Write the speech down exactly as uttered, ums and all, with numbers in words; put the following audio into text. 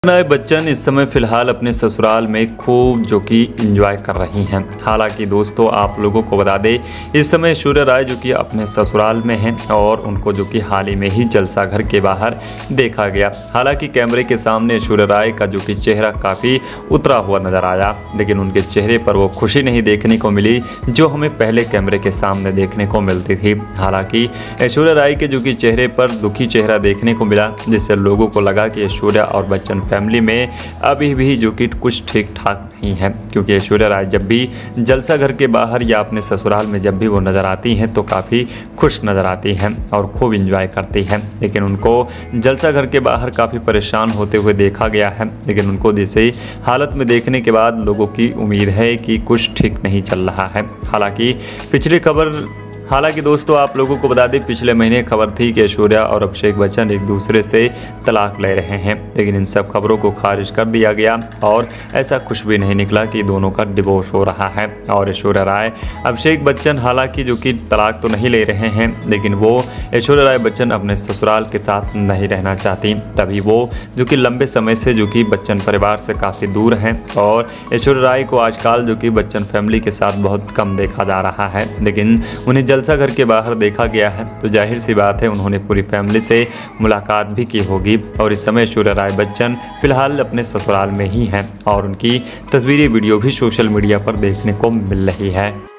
ऐश्वर्या बच्चन इस समय फिलहाल अपने ससुराल में खूब जो कि एंजॉय कर रही हैं। हालांकि दोस्तों आप लोगों को बता दें इस समय ऐश्वर्या राय जो कि अपने ससुराल में हैं और उनको जो कि हाल ही में ही जलसा घर के बाहर देखा गया। हालांकि कैमरे के सामने ऐश्वर्या राय का जो कि चेहरा काफ़ी उतरा हुआ नजर आया, लेकिन उनके चेहरे पर वो खुशी नहीं देखने को मिली जो हमें पहले कैमरे के सामने देखने को मिलती थी। हालांकि ऐश्वर्या राय के जो कि चेहरे पर दुखी चेहरा देखने को मिला, जिससे लोगों को लगा कि ऐश्वर्या और बच्चन फैमिली में अभी भी जो कि कुछ ठीक ठाक नहीं है, क्योंकि ऐश्वर्या राय जब भी जलसा घर के बाहर या अपने ससुराल में जब भी वो नज़र आती हैं तो काफ़ी खुश नज़र आती हैं और खूब इंजॉय करती हैं। लेकिन उनको जलसा घर के बाहर काफ़ी परेशान होते हुए देखा गया है। लेकिन उनको जैसे हालत में देखने के बाद लोगों की उम्मीद है कि कुछ ठीक नहीं चल रहा है। हालांकि पिछली खबर हालांकि दोस्तों आप लोगों को बता दें पिछले महीने खबर थी कि ऐश्वर्या और अभिषेक बच्चन एक दूसरे से तलाक ले रहे हैं, लेकिन इन सब खबरों को खारिज कर दिया गया और ऐसा कुछ भी नहीं निकला कि दोनों का डिवोर्स हो रहा है। और ऐश्वर्या राय अभिषेक बच्चन हालांकि जो कि तलाक तो नहीं ले रहे हैं, लेकिन वो ऐश्वर्या राय बच्चन अपने ससुराल के साथ नहीं रहना चाहती, तभी वो जो कि लंबे समय से जो कि बच्चन परिवार से काफ़ी दूर हैं और ऐश्वर्या राय को आजकल जो कि बच्चन फैमिली के साथ बहुत कम देखा जा रहा है। लेकिन उन्हें जलसा घर के बाहर देखा गया है तो जाहिर सी बात है उन्होंने पूरी फैमिली से मुलाकात भी की होगी। और इस समय ऐश्वर्या राय बच्चन फिलहाल अपने ससुराल में ही हैं और उनकी तस्वीरें वीडियो भी सोशल मीडिया पर देखने को मिल रही है।